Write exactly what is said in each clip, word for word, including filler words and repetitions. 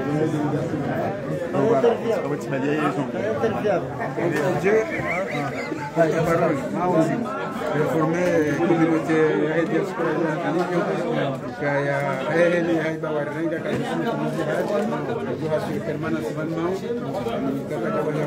Eu formei communauté a diaspora que a ele a bawarrenga ka isso no jihad do hasil permanência van mau que vai trabalhar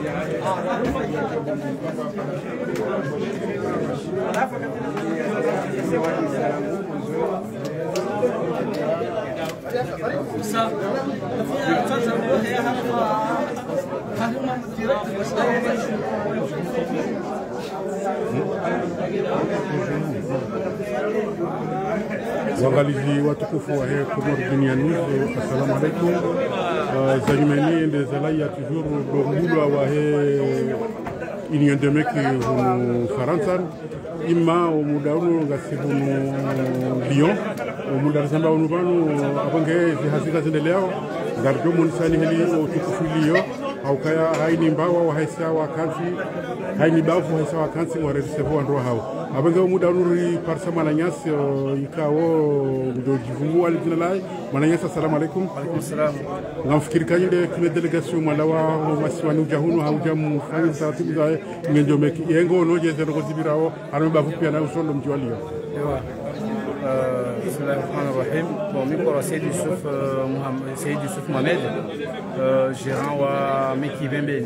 Waangalizi watukufu wa Komoro Dunia News, assalamu alaikum. Zajimeni ndezala ya toujours domulwa wa he union de meki hunu Faransa imma o mudauno ngasibunu Lyon o mudarsamba unu banu abange zihazika zendeleo gardo munisani heli o tukufu Lyon au kaya haini mbawa wa haisa wa kansi haini bafu haisa wa kansi wa resevo andro hao abanga muda nuri parsa mananyas ikawo ndo jivumu alijinalai mananyas assalamu alaikum. Alaikum salam. Ngamfikiri kanyinde kime delegation malawa masiwani ujahunu haujamu fanyi taratibu za ngenjo meki yengo noje zero kozibirao arme bafu pia na usondo mjiwalio. Ewa بسم الله الرحمن الرحيم. Bon, Seyd Youssouf Mohamed, Seyd Youssouf Mohamed, gérant wa Meki Bembeni.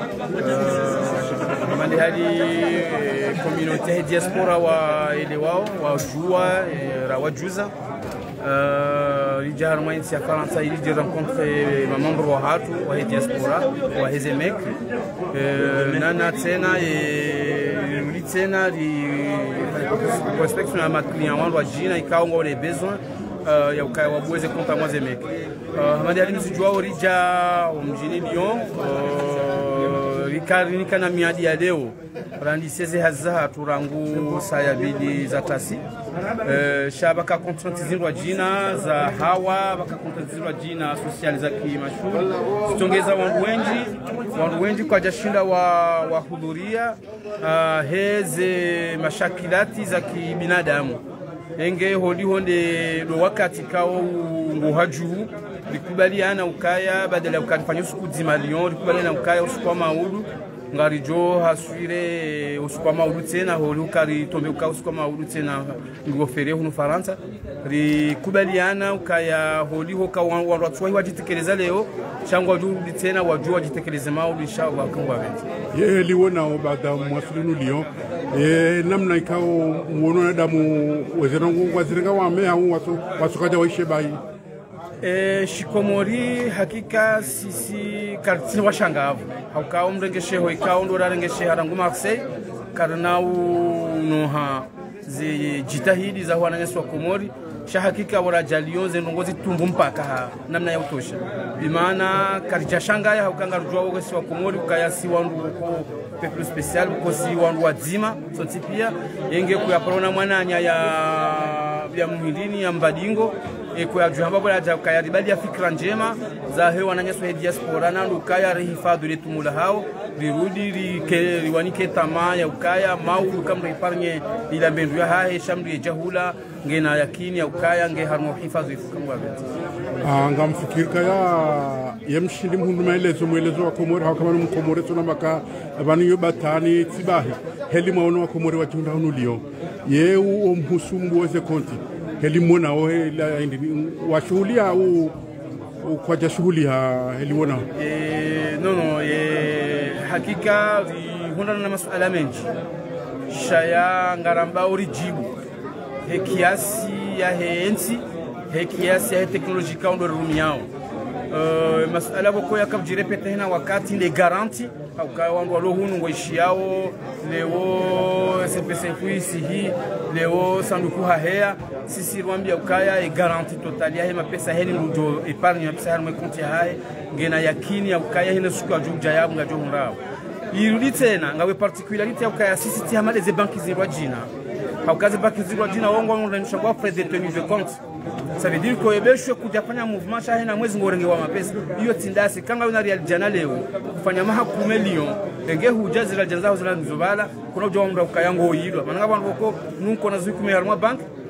Mande hadi communauté diaspora wa ile wao wa jua rawa juza. Lijahar mwa nchi ya Faransa ili je rencontre ma membre wa hatu wa diaspora wa Hezemek. Nana tena e tena di prospection à ma client wa jina ikawa ngo les besoins ya ukaya wabuweze konta mwa Zemek. Mande hadi msijua orija mjini Lyon rikari kana miadi ya leo randi seze hazaha turangu saya bili za tasi shaba ka kontratizirwa jina za hawa baka kontratizirwa jina social za kimashuru zitongeza wangu wengi wangu wengi kwa jashinda wa wahudhuria heze mashakilati za kibinadamu enge holi honde do wakati kao nguhaju likubaliana ukaya badala ukafanya siku zima Lyon likubaliana ukaya usiku maudu ngarijo haswire usiku maudu tena holi ukari tombe ukaya usiku maudu tena ngofere hunu Faransa likubaliana ukaya holi hoka watu wajitekeleza leo changwa juu tena wajua wajitekeleze maudu inshallah kangwa vete ye liwona obada mwasulu Lyon e namna ikao muono damu wezerangu wazirenga wame au watu wasukaja waishe bai. E, Shikomori hakika sisi kartini washangavu hauka umrengeshe ho ikao ndo rarengeshe harangu Marseille karnau noha zi jitahidi za wananyesu wa Komori sha hakika waraja Lyon zenongozi tumbu mpaka ha namna ya utosha bimana karija shangaya hauka ngarujwa wogesi wa Komori ukayasi wandu ko peuple spécial ko si wandu wazima sonti pia yenge kuyaprona mwananya ya ya muhindini ya mbadingo e kwa juhamba bora ja kaya ribadi ya fikra njema za hewa wananyesu ya diaspora na ukaya rehifadhi letu mula hao rirudi ri riwanike tamaa ya ukaya maulu kama iparnye ila bendu ya hae shamri jahula ngena yakini ya ukaya nge harmo hifadhi kama vile anga mfikiri kaya yemshindi mhundu maelezo mwelezo wa Komori hao kama mkomore tuna maka banu yobatani tibahi heli maono wa Komori wa junda hunu Lyon ye u mhusumbu weze konti heli mona o heli wa shughuli au kwa jashughuli ha heli mona e no no e hakika hunda na masuala mengi shaya ngaramba orijibu he kiasi ya heensi he kiasi ya teknolojika ndo rumiao Uh, masuala boko ya kabjirepete hina wakati le garanti au kwa wandu walohunu ngoishi yao leo S P C kuisi hii leo sanduku hahea sisi rwambia ukaya e garanti totali ya hema pesa heni mrujo epargne ya pesa hali mwekunti ya hae ngena yakini ya ukaya hina suku ya juu jayabu nga johu nrao irudi tena ngawe partikularite ya ukaya sisi ti hamade ze banki zirwa jina haukaze banki zirwa jina wongo wangu mshangwa frais de tenue de compte. Ça veut dire que ebeshwe kujafanya movement shahe na mwezi ngorenge wa mapesa hiyo tindasi kanga una real jana leo kufanya mahakume Lyon enge hujazi la janza zala nzobala kuna ujo mra ukayango yidwa mananga bantu boko nunko na zuku me harma bank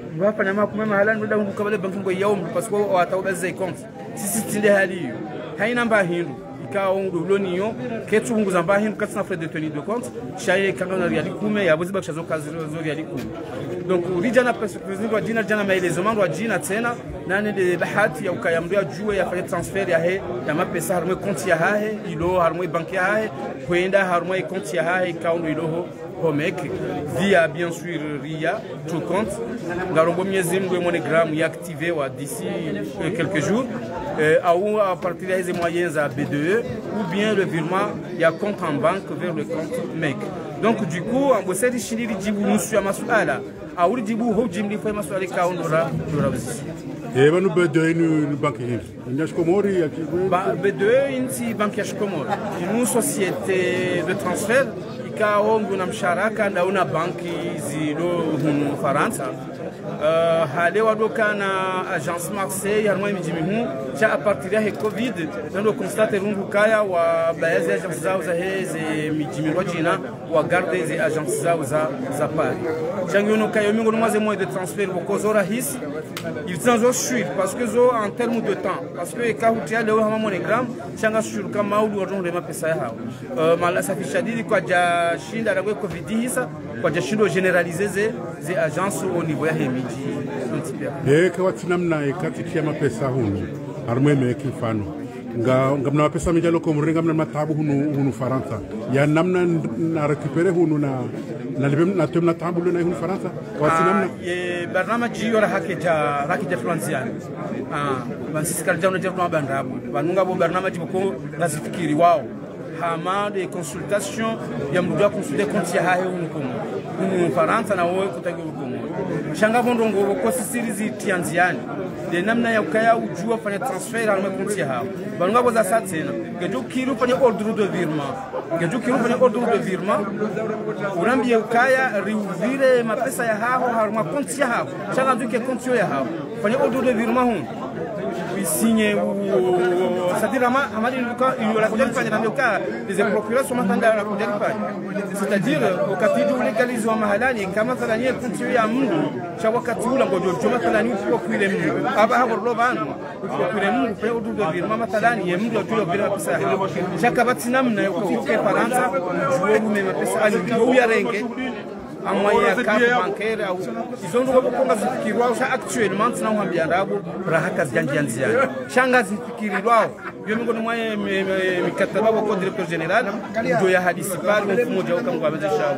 wafanya makumi mahalani ndio ndio kabla banki ngo yao parce que watauba zai compte sisi tinde hali haina mba hindu ikawa ndo loniyo ketu unguza mba hindu katsina frais de tenue de compte shaye kanga na riali kume ya bozi bakishazo kazi zo riali kume donc ulijana president wa jina jana maelezo mangu wa jina tena nane de bahati ya ukayamdia juu ya fanya transfer ya he ya mapesa harumwe compte ya hahe ilo harumwe banki ya hahe kwenda harumwe compte ya hahe ikawa ilo Homek via bien sûr Ria tout compte ngarombo miezi mwe monogramme ya activé wa d'ici quelques jours euh, ou à partir des moyens à B deux E ou bien le virement ya compte en banque vers le compte M E C. Donc du coup on bosse di shindiri jibu nusu ya masuala au jibu ho jimli fa masuala ka ondora dora visi e banu B deux E ni banque hin nyash komori ya ba B deux E inti banque ya komori une société de transfert kaongo na msharaka na una banki zilo hunu Faransa uh, hale wadoka na agence Marseille harmoi mijimi hu cha a partir ya Covid ndio constate rungu kaya wa baadhi ya agence zao za heze mijimi kwa jina wa garde ze agence zao za za Paris changi ono kayo mingo nomaze mois de transfert bokozo rahisi ils sont sur parce que zo en termes de temps parce que ka hutia leo hama monogram changa sur kama udu wadonde mapesa yao uh, mala safishadili kwa ja shinda la Covid hisa kwa jashindo generalize ze ze agence au niveau ya hemiji eh kwa tinamna ikati ya mapesa hunu harmwe meki mfano nga ngamna mapesa mijalo ko muringa mna matabu hunu hunu Faransa ya namna na récupérer hunu na na libem na temna tabu na hunu Faransa kwa tinamna e barnamaji yora hakeja rakija Franciani ah bansiskal jawna jerno bandabu banunga bo barnamaji ko nazifikiri wao hama de consultation ya mudwa consulter compte ya hahe hukumu humu Faransa na wewe kutagi hukumu shanga bondo ngo ko sisirizi tianziani de namna ya ukaya ujua fanya transfer alma compte ya hawo banunga boza satsena gejo kiru fanya ordre de virement gejo kiru fanya ordre de virement urambi ya ukaya riuvire mapesa ya hawo harma compte ya hawo shanga duke compte ya hawo fanya ordre de virement humu signé ou c'est-à-dire amadi luka il la kodel fanya ndio ka les procureurs sont maintenant dans la kodel fanya c'est-à-dire wakati legalize wa mahalali kama thalania kunti ya mungu cha wakati ula ngojo choma thalani kwa kuile mungu aba hapo robano kwa kuile mungu pe odu de virement mathalani ye mungu tu bila pesa chaka batinamna yokuke Faransa juo mema pesa ali ya renge a moyen carte bancaire au ils ont droit pour kufikiri wao actuellement tunamwambia ndabu rahaka zijanjianzia shanga zifikiri wao yo mingo ni moyen mikataba kwa directeur general ndio ya hadisi pale mfumo jao kama wabezesha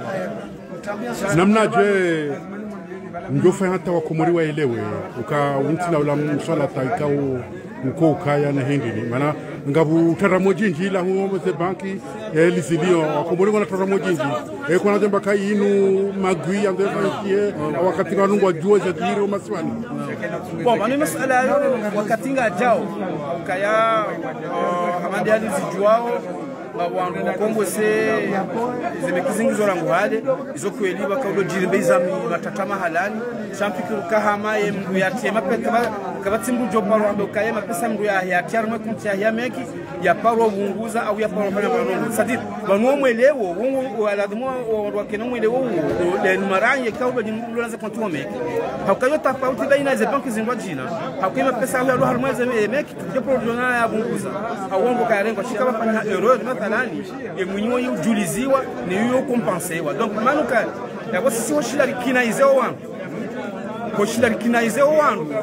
namna je ndio fa hata wakomori waelewe uka untina ula msala taikao mko kaya na hengini maana ngabu taramojinji la huo ze banki elisilio wakomori wana taramojinji e kuna jamba kai inu magui ande fankie wakati wanungwa juo za kiro maswali bon bani masala wakati ngajao kaya hamadi alizijwao bawangu Kongo se zimekizingi zora nguhade izokweli bakaudo jirimbiza matatama halali champikiru kahama ye mndu ya tema peka kabatsimbu jopa rwando kaye mapesa mndu ya ya tiarme kunti ya yameki ya paro bunguza au ya paro fanya banongo c'est-à-dire banwo mwelewo wongo aladmo wakeno mwelewo le maranye kaudo jinulu naza konti wameki hakayo tofauti baina za banki zingwa jina hakima pesa au ya harmweze meki jopa rwando ya bunguza awongo kayarengo shika bafanya erreur mathalani e mwenyewe ujuliziwa ni yuko kompensewa donc manuka yabo sisi hoshila kinaize wangu hoshila kinaize wangu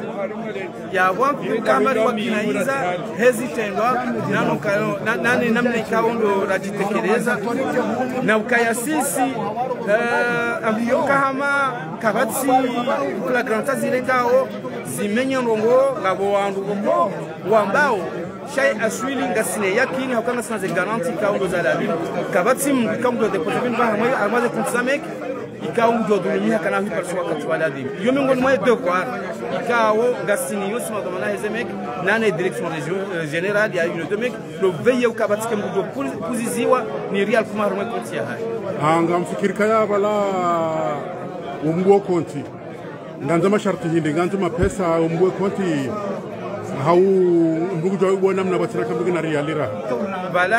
ya wangu kama kwa kinaiza hezitendwa nano kayo nani namna ikaondo rajitekeleza na ukaya sisi eh ambiyo kama kabatsi la granta zile kao zimenya ndongo ngabo wangu ngo wambao shay aswili ngasine yakini hakanga sana garanti kaundo za la ville kabati mkamdo de potevin ba hamwe amaze kunsamek ikaundo dunia kana hu perswa katwala dim yo mingo moy de quoi ikawo ngasini yo sima domana hezemek nane direction générale ya une demek lo veye u kabati kemdo kuziziwa ni real kuma harmwe kontia hai anga mfikiri kaya bala umbo konti nganza masharti hindi nganza mapesa umbo konti hau mbugu jo wona mna batira kam bugina realira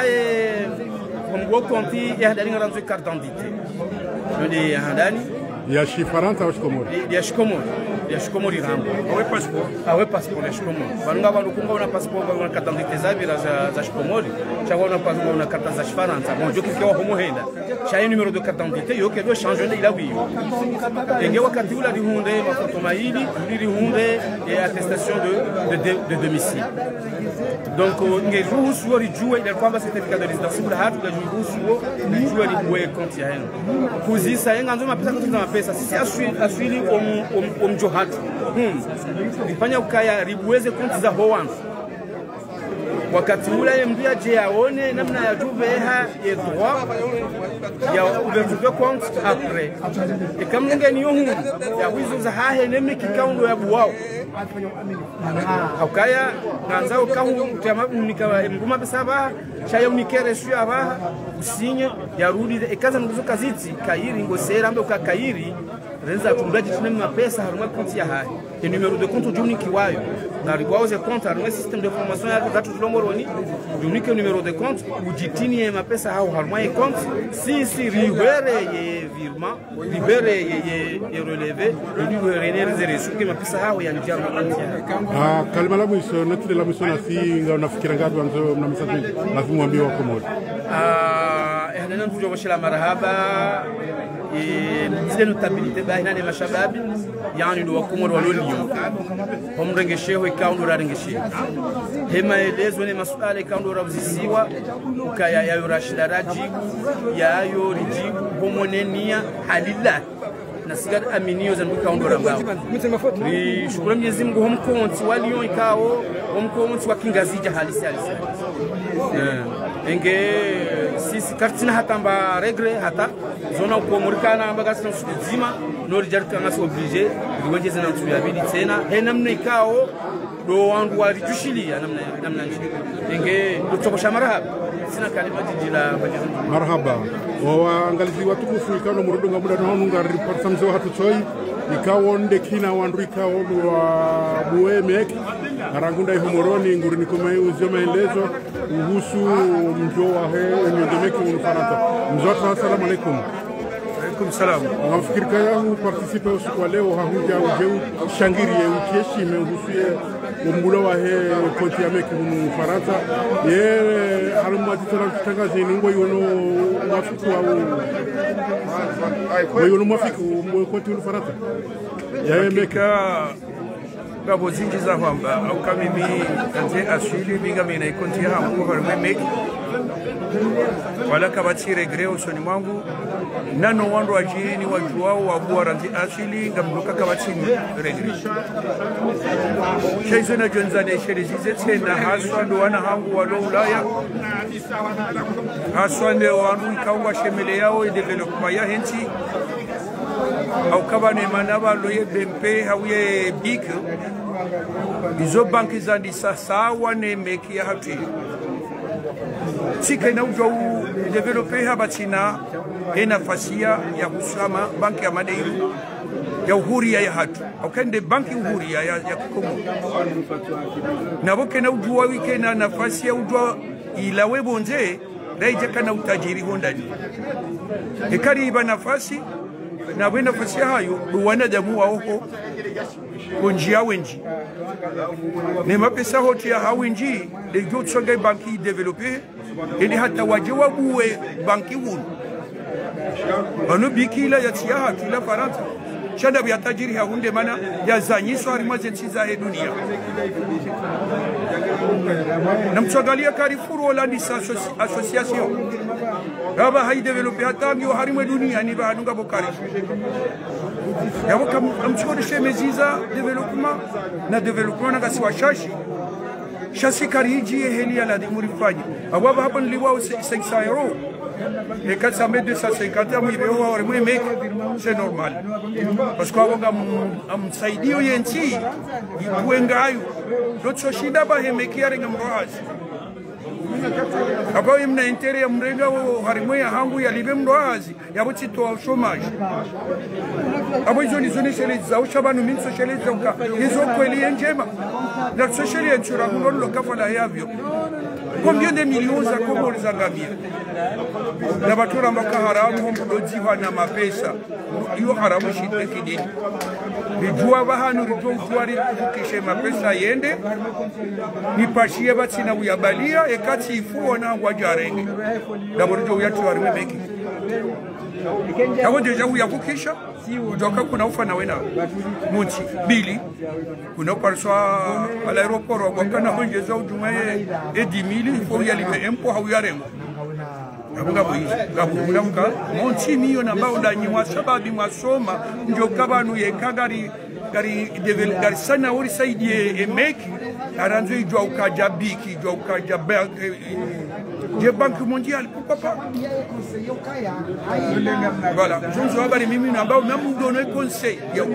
balaye umbo konti ya hadani ngaranzo carte d'identité nodi hadani ya shifaranta wa shikomori ya shikomori ya shikomori rambo awe passport awe passport ya shikomori vanunga vanhu kunga una passport una carte d'identité zavira za za shikomori chagwa una passport una carte za shifaranta bon jo kifika homo henda chaye numero de carte d'identité yo kedo change ila wiyo enge wakati ula rihunde mafoto maili rihunde et attestation de de, de, de domicile donc nge ruhusu yo rijue ile kwamba certificat de résidence bila hatu la ruhusu yo rijue rijue konti ya heno kuzisa yenga nzoma pesa kutunza mapesa sisi aswili aswili om om om johatu hmm rifanya ukaya ribuweze konti za howangu wakati ula ye mdia je aone namna ya juveha ye droit ya ouverture de compte après et comme ngeni yo hungu ya wizo za hahe neme kikaundo ya buwao ukaya nganza ukahu tema unika mguma besaba chaya unikere shu aba usinye yarudi ekaza nguzo kaziti kairi ngosera mbe ukakairi renza tumbaji tunemi mapesa harumwe konti ya hahe e numero de compte juni kiwayo na ribwao ze compte harumwe système de formation ya datu tulongoroni juni ke numero de compte ujitini ye mapesa hao harumwe compte si si ribere ye virement ribere ye ye, ye relevé ni rene rezo ke mapesa hao ya njia konti ya ah kalima la mwisho natile la mwisho na si nga unafikira ngapi wanzo mna msafiri lazima mwambie wa Komori ah ehdana ndio washila marhaba zile notabilite baina ya mashababi yani ndo wakomori walolio homrengesheho ikaundo rarengeshe hema elezo ne masuala ikaundo rabzisiwa ukaya yayo rashida rajibu yayo rijibu homonenia halillah nasigar aminio za ikaundo rambao ni shukuru Mwenyezi Mungu homkonti walio ikao homkonti wa kingazija halisi halisi enge sisi kartina hata mba regre hata zona ukomurikana ambaga sina zima no rijarka ngaso oblige riweje zina ntuya bidi tena he namna ikao do wandu warijushilia namna namna enge utobosha marhaba sina kalima jijila marhaba wa angalizi watu kufuikano murudunga muda no nunga report samzo hatu choi ikawonde kina wandu ikawo wa buemek arangunda ihomoroni ngurini kumai uzio maelezo uhusu mjo wa he enyondemeki unufaranta mzoto assalamu alaikum alaikum salam nafikiri kaya hu participe usiku wa leo hahuja ujeu shangiri ye ukieshi me uhusu ye umbulo wa he konti ya meki unufaranta ye harumu wajitona kutangazi nungo yono mafiku wa yono mafiku konti unufaranta ya meka gabo zinji za hamba au kama mimi kanje asili binga mimi na konti yangu kwa meki wala kabati regreo soni mwangu nano wandu ajiri ni wajuao wabuwa ranzi asili ngamduka kabati regreo shaizo na jonzane sherizize tena haswa ndo wana hangu walo ulaya haswa ndo wandu ikaunga shemele yao developma ya henti au kaba ne manaba loye bempe hawiye big izo banki zandi sasa wane meki ya hati tika na ujau develope habatina ena fasia ya kusama banki ya madeiru ya uhuria ya hatu au kende banki uhuria ya ya Komo na boke na ujua wike na nafasi ya ujua ilawe bonze raija kana utajiri hondani hekari iba nafasi na wena nafasi hayo duwana damu wa oho konjia wenji ne mapesa hoti ya hawinji de jotsonga banki developer ili hata waje wabuwe banki hunu bano bikila ya tiyaha kila faranta shanda bya tajiri ha hunde mana ya zanyiswa harimaze nchiza he dunia na mtsogalia Carrefour wala ni association gaba hai developer hata ndio harimwe dunia ni bahadunga bokari yabo kamchukode shemeziza development na development ngasiwa shashi shasi kariji heli ya la dimurifanya ababa hapa niliwao cinq cents euros et quand ça met deux cent cinquante euros au moins mec c'est normal parce que wanga am saidio yenti ibuengayo dotso shida ba hemeki yarenga mroazi Aba imna intere ya mrenga wo harimwe ya hangu ya libe mdoazi ya buti to chômage. Aba izo nizo ni shele za ushabanu min sociale za uka izo kweli njema. La sociale ya chura ngolo lokafala yavyo. Combien de millions za Komoro za ngamia? Na batura mbaka haramu hombo jiva na mapesa. Iyo haramu shite kidini. Rijua bahanu rijua utuari kukishe mapesa yende. Nipashie batina uyabalia ekati ifuwa na wajarenge. Dabo rijua uyatu warimebeki. Yabo deja uyakukisha. Ujoka kuna ufa na wena munchi bili kuna parswa à l'aéroport wakana honjeza ujumaye edi mili fo yalibe empo hauyarengo abunga boyi gabunga muka munchi miyo na bauda nywa sababi masoma njo kabanu yekagari gari devel gari sana uri saidie emeki aranzo ijwa ukaja biki ijwa ukaja de Banque mondiale, pourquoi pas? Voilà, je ne sais pas si je vous donne conseil.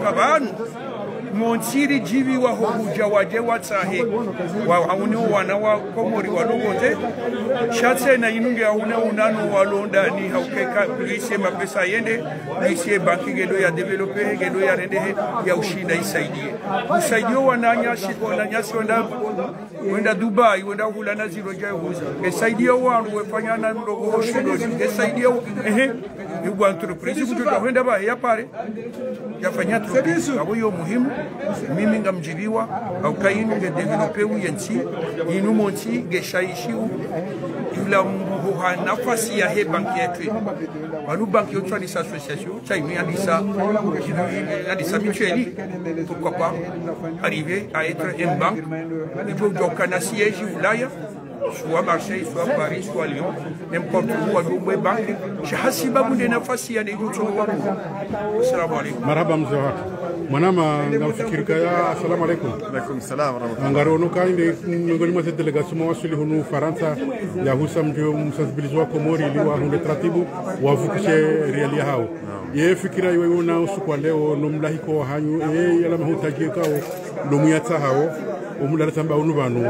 Monsiri jivi wa hoja waje watahe wa hauni wana wa Komori wa logote shatse na inunge hauna unano wa londa ni haukeka kulishe mapesa yende kulishe banki gedo ya developer gedo ya rende ya ushinda isaidie usaidio wananyasi wananyasi wenda wenda Dubai wenda hulana zero jao huza esaidio wangu wefanya na mdogo hoshido esaidio ehe yuko entreprise kutoka wenda ba ya pare yafanya entreprise abo yo muhimu mimi ngamjiriwa au kainu ge developer uyensi inu monti ge shaishi ila mbuha nafasi ya he banki yetu wanu banki yetu ni association chaimi alisa alisa mutuelle pourquoi pas arriver à être une banque il faut donc un siège ulaya soit Marseille, soit Paris, soit Lyon, n'importe où, à l'Ouest Banque. Je ne sais pas si nafasi ya nigutu wabu. Assalamu alaikum. Marhaba mzee. Mwanama ngamfikirika ya assalamu alaikum. Alaikum salam wa rahmatullah. Angaro no kainde miongoni mwa delegation mwasili hunu Faransa ya husa mjo msensibilizwa Komori liwa hunde tratibu wavukishe reali hao. Ye fikira iwe una usukwa leo no mlahiko hanyu ye yala mahutaji kao no muyata hao umulala tamba unubanu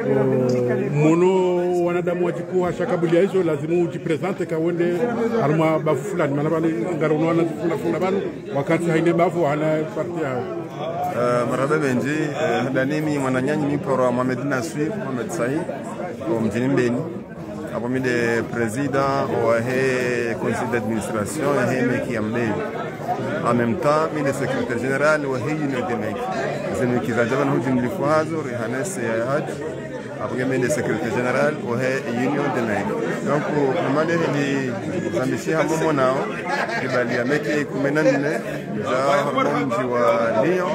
mono wanadamu wajikuwa shakabulia hizo lazima ujipresente kawende harma bafu fulani maana bali ngaro no wana fulani banu wakati haine bafu ana parti yao marhaba benji ndanimi mwananyanyi miporo Mohamed Nasir Mohamed Said au mjini Mbeni hapo mide president wa he conseil d'administration ya he meki ya Mbeni en même temps mide secrétaire général wa he union de meki zenu kizajaban hujin lifuhazo rihanes ya haj hapo mide secrétaire général wa he union de meki donc mande hili zambishi hamomo nao kibali ya meki kumi na nne za hormonji wa Lyon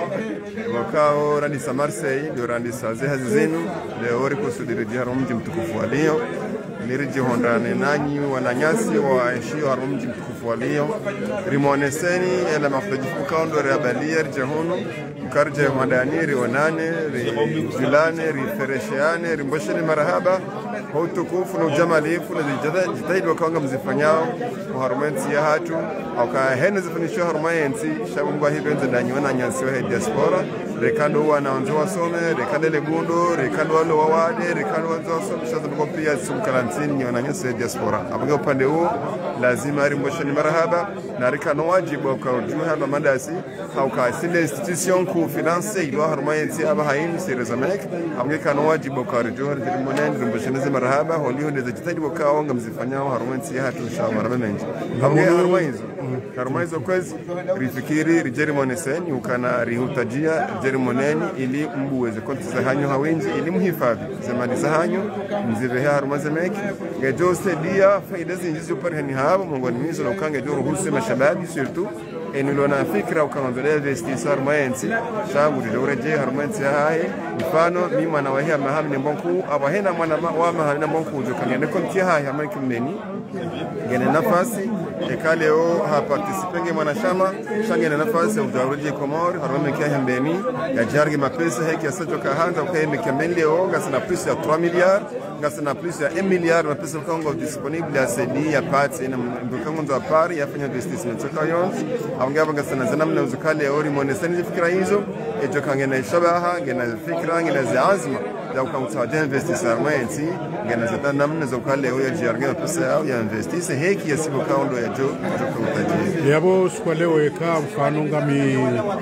wakao randisa Marseille ndio randisa zehazi zenu leo riko sudiriji haromji mtukufu wa Lyon niriji hondane nanyi wananyasi wa ishio haromji mtukufu wa Lyon rimoneseni ela maftajifu kaundo reabalier jehono mkarje madani rionane rizulane riferesheane rimbosheni marahaba utukufu na ujamalifu na jitahidi wakawanga mzifanyao uharumensi ya hatu au ka hene zifanisho harumensi shabungwa hibenze nanyi wananyasi wa diaspora rekando wanaonzo wasome rekando legundo rekando walo wawade rekando wanzo wasome shaza mkopia sumkarantini ni wananyasi diaspora abuge upande huo lazima rimbosheni marahaba na rekano wajibu au kaujua haba mandasi au ka sile institution ku finance ilo harumensi aba haini sirezamek abuge kano wajibu au kaujua harimoneni rimbosheni marahaba holio ndeza jitahidi wakawanga mzifanyao harumensi ya hatu inshallah ramenji abuge harumenzi harumenzi kwezi rifikiri rijerimone ukana rihutajia jerimoneni ili mbuweze konti za hanyo hawenji ili mhifadhi zamani za hanyo mzirehe harumaze meki gejose dia faida zinjizi uparihani habo mungoni mizo na ukange joro husi mashababi surtout enulona fikra ukanondelea vestisa harumensi shangu ridoreje harumensi ya hae mfano mi mwana wahia mahamine mbonku abahena mwana wa mahamine mbonku uzokangene konti ya hae hamani kimneni gene nafasi ekale o ha participenge mwanachama shangene nafasi ya ujauriji Komori harome kia hembeni ya jargi mapesa heki ya sajo kahanda ukaime kiambeni leo gasina plus ya trois milliards gasina plus ya un milliard mapesa ukango disponible ya sedi ya parts ina mbukango ndo apari ya fanya investissement soka yonzi awangaba gasina zanamna uzukale ori monesani fikira hizo ejo kangene shabaha gena fikira ngena za azma ya ukauta de investissement ngana zata namna za ukale ya jiarga pesa yao ya investise heki ya sibo kaundo ya jo utaji yabo kwa leo eka mfano ngami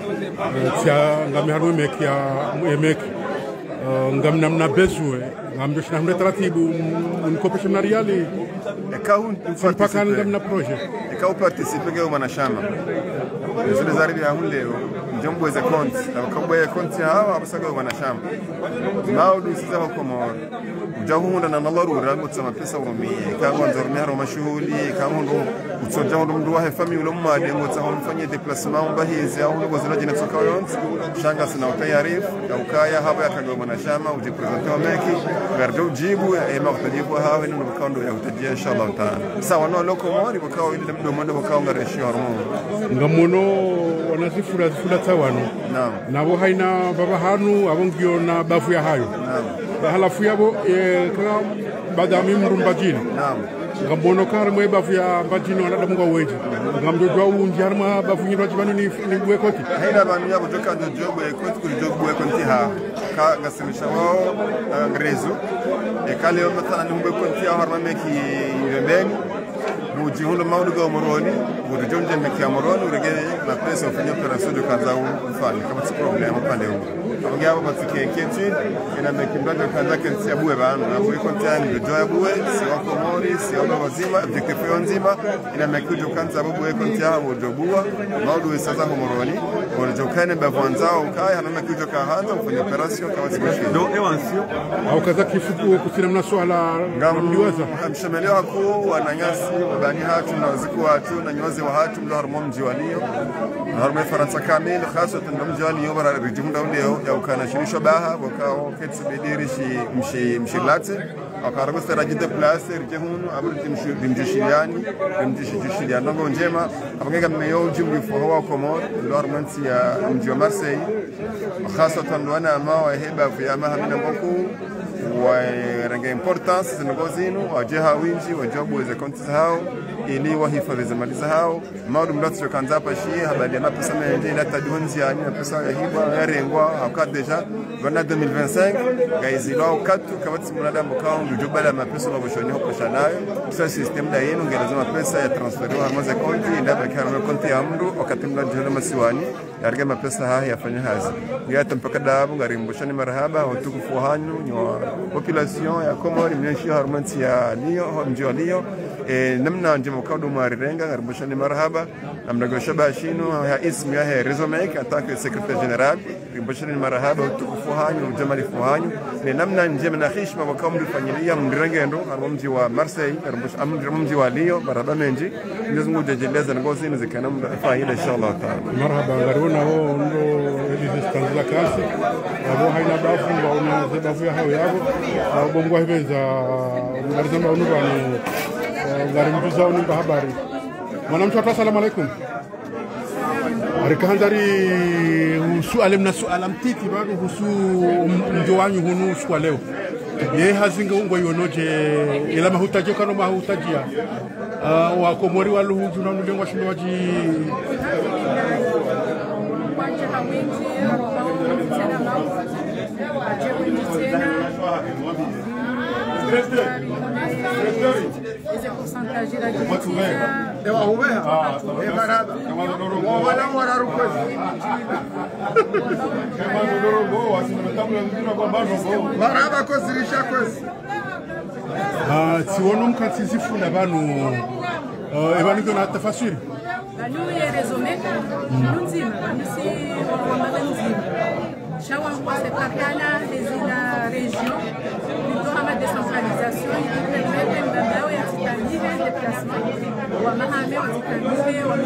tia ngami haru meki ya meki ngam namna bezwe ngam dosh namna taratibu mkopesha na riali ekau mpaka ngam na projet ekau participe kwa mwanachama zile zaribi ya leo njombo za konti na kabla ya konti hawa abasaga mwanachama maudu sasa kwa moro jahunda na dharura ngutsama pesa urumie kama nzormia ro mashuhuli kama ndo utsoja ndo mndu wa family lo mmade ngotsa mfanye déplacement mbahizi au ndo zina jina tsoka yonzi shanga sina utayarif na ukaya haba yakaga mwanachama ujipresenter meki gardo jibu ya maktajibu hawa ndo bakando ya utajia inshallah taala sawa no loko mori bakao ile mdomo ndo bakao ngareshi hormone ngamono wanazifura zifura tawano naam nabo haina baba hanu abongio na bafu ya hayo naam halafu yabo kama badami mrumbajini naam ngambono kar mwe bafu ya bajini wana damunga weji ngamdo jwa unji harma bafu nyiro jibani ni ni bwekoti haina banu yabo joka ndo jobo ekoti kuli jobo bwekoti ha ka ngasimisha wao ngrezo e kale matana ni bwekoti ya harma meki yembeni muji hundo maudu go moroni mudu jonje meki ya moroni urigere na pesa ufanye operation de kanza ufanye kama si problem pale huko abagabo batike keti ina meki mbado kanza kenti ya buwe bana na buwe kontani ndio ya buwe si wako mori si wako wazima vikifio nzima ina meki jo kanza buwe konti ya mudobuwa maudu sasa ho moroni walijo kane bavwanzao kai hana meki jo kahanza ufanye operation kama si mashine do ewansio au kaza kifuku kusina mna swala ngamdiwaza mshemeleo ko wananyasi bani hatu na ziku hatu na nyoze wa hatu mlo harmo mji walio harmo faransa kamili hasatan mji walio bara rijumda leo ya ukana shirisho baha wakao ketsi bedirishi mshi mshilate akarago starajide place rijehunu aburi mshi dimjishiliani dimjishiliani ngo njema abangega meyo jumli fowa komor mlo harmo ya mji wa Marseille hasatan wana ma wa heba fi amaha mina ngoku wa importance zinogozinu wajeha winji wajobu za konti zao ili wahifadhi za mali zao maudu mlatu kanza hapa shi habari ya pesa mengi ila tadunzi yani pesa ya hiba ya rengwa hakat deja bana deux mille vingt-cinq gaizi lao katu kabati mnada mkao ndio la mapesa maboshoni hapo shanayo sasa system da yenu ngeleza pesa ya transfer wa maza konti ndio bakana konti ya mdu wakati mnada jana masiwani yarga mapesa haya yafanya hazi yata mpaka dabu ngarimboshani marhaba watukufu hanyu nywa population ya Komori mnyeshi harmanti ya Lio mji wa Lio e namna njemo kaudo marirenga ngarimboshani marhaba amnagosha bashino ya ismi ya resume ataka secretary general ngimboshani marhaba watukufu hanyu jamali fuhanyu ni namna njema na heshima kwa kamdu familia mdirengendo mji wa Marseille ngarimbosha mji wa Lio baraba menji ndio ngujejeleza ngozi ni zikana faida inshallah taala marhaba ngarona ho ndo resistance la kasi abo haina bafu wauna zebafu ya hao yabo bongo hebenza ngarizamba unubani ngarimbiza unimba habari mwanamtu assalamu alaikum arikahandari husu alemna suala mtiti bado husu mjowanyu hunu kwa leo ye hazinga ungo yonoje ila mahutaje kano mahutajia wa Komori walu hujuna nulengwa shindo waji esse porcentagem da divisa deu a rua é barata o vai namorar o coisa baraba kozirisha coisa ah siwono mkati zifuna banu ebani kona tafasiri banu ye resume nzima banu si wamala nzima shawa kwa sepakana rezina région plutôt à la décentralisation qui permet d'embaucher et de faire des déplacements ou à mahamer ou à faire ou à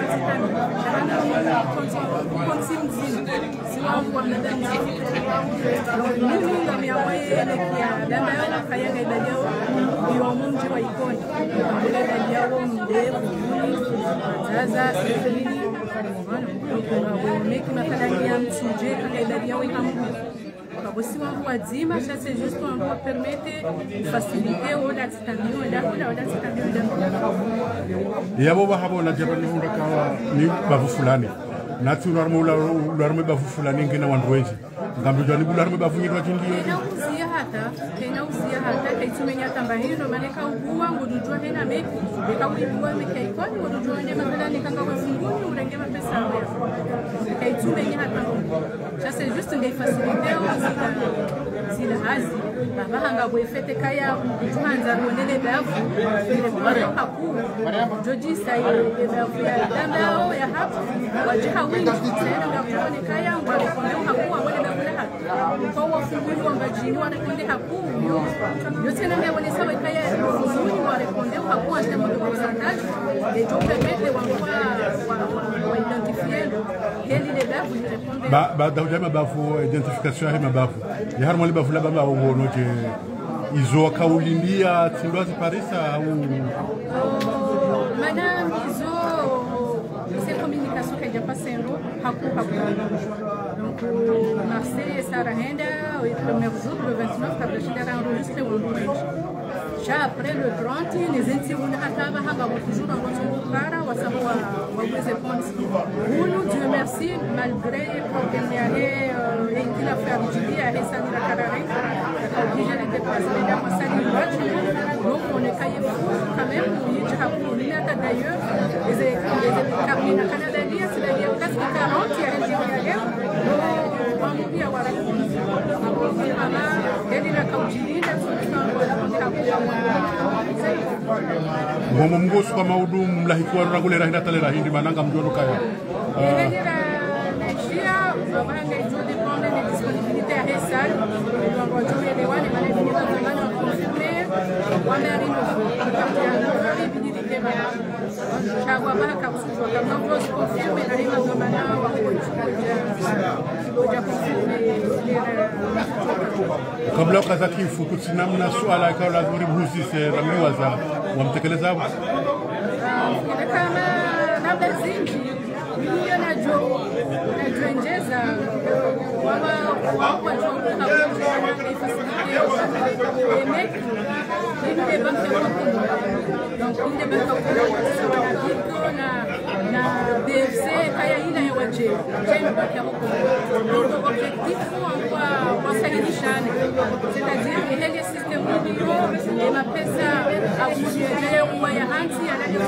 faire continue si on voit la dernière donc nous nous dans mes envoyés qui a d'embaucher la faille de d'ailleurs et au monde je vois icône de d'ailleurs au monde zaza c'est mais qui m'a fait la gamme sujet que d'ailleurs il a você uma rua zima já se justo uma rua permite faciliter o da cidadania o da o da cidadania ya baba habo na jabani hunda kawa ni bafu fulani natu normal la normal bafu fulani ngina wanduenzi ngambi jani bular me bafu nyitwa chindi hata tena uzia hata kaitumenya tambahino maneka uwa ngudujua hena me ekawibua mekaikoni ngudujua ne mathala nikanga wafunguni urenge mapesa wewe kaitumenya hata sasa juste ngai faciliter zila zila hazi baba hanga bwefete kaya tuanza kuonele bafu ile kwa haku joji sai bafu ya dambao ya hapo wajiha wingi tena ngakone kaya ngwa kwa haku wale bafu kwa wafunguzi wa majini wanakonde haku yo yote na mimi wale sawa kaya wafunguzi wanakonde haku hata mmoja kwa sandaji et donc permettre wa wa identifier heli le bafu répondre ba ba dawjama bafu identification ya mabafu ya harmo le bafu la baba uono je izo kaulindia tindwazi parisa au madame izo c'est communication qui a passé en haku haku donc Marseille Sarah Henda le premier jour le vingt-neuf après j'ai enregistré au Louis. Já après le trente les intimes hataba hanga toujours en Kara wa sawa wa réponse nous Dieu merci malgré problème ya et qu'il a fait habitude à rester dans la carrière obligé de déplacer dans ma salle donc on est caillé quand même il y a pour a d'ailleurs les les cabines à Canada c'est-à-dire presque quarante il y a un dialogue on va bien voir elle la caujilina Momo mgosu kwa maudu mlahikuwa ragule rahina tale rahindi mananga mjono kaya. Nigeria, babanga ijo dépend des disponibilités à Ressal. Donc on joue les one et on est venu dans un an confirmé. On est arrivé au rapidité va. Chagwa ba ka kusuwa kama ngozi confirmé na rima zamana wa kuja confirmé. Kabla ukazaki fukuti namna suala ikawa lazima ribuzi se ramiwaza wamtekeleza hapo. Kama labda zinji hiyo na jo na joenjeza wama wama jo na facilité mec une des banques donc une des banques na na B F C kaya ila ya waje tena banque donc objectif kwa kwa saidishane c'est-à-dire ile ile system hiyo et ma pesa au milieu wa ya anti ya ndio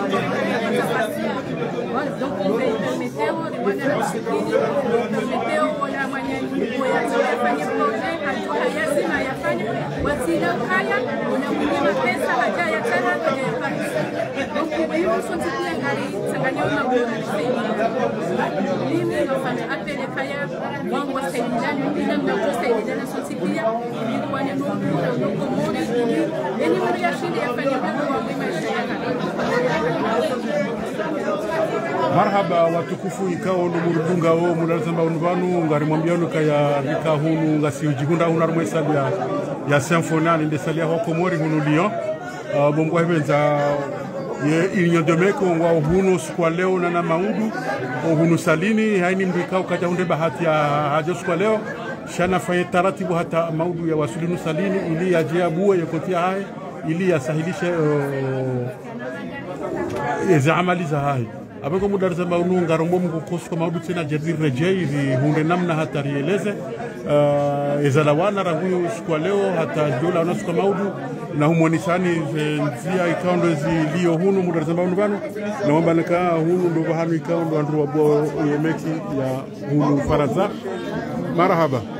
donc on va permettre de voir la discipline permettre wala manyanyiko ya kufanya project hatua lazima yafanye wasila kaya unamwona pesa haja ya tena ya pesa donc hiyo sote pia ngali changanya na bora mimi nafanya apele kaya wangu wasaidiane bila mtu kusaidiana sote pia ili wane mungu na komoni yani mtu yashinde yafanye mambo kwa maisha yake. Marhaba watukufu ikao numurudunga o munazamba unvanu ngari mwambiano kaya rika hunu ngasi ujihunda huna rumwesa ya ya symphonal inde salia ho Komori hunu Lyon uh, bongo hebenza ye Union de Meko ngwa hunu kwa leo na na maundu hunu salini haini mbikao kaja unde bahati ya hajo kwa leo shana faye taratibu hata maudu ya wasulinu salini ili ajia buwe yokotia hai ili yasahilishe uh, eza amali za hai abego mudarza maunu ngarombo mkukosu kwa maudu tena jadiri rejei vi hunde namna hata rieleze uh, eza lawana ranguyo kwa leo hata jola unasu kwa maudu na humonisani nzia ikaundo zi liyo hunu mudarza maunu vanu na wamba naka hunu ndo vahanu ikaundo andru wabua uyemeki ya hunu faraza. Marahaba.